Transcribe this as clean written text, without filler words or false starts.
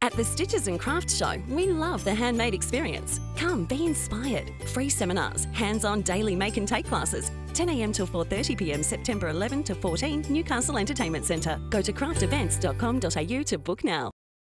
At the Stitches and Crafts Show, we love the handmade experience. Come be inspired. Free seminars, hands-on daily make and take classes, 10 a.m. till 4:30 p.m. September 11 to 14, Newcastle Entertainment Centre. Go to craftevents.com.au to book now.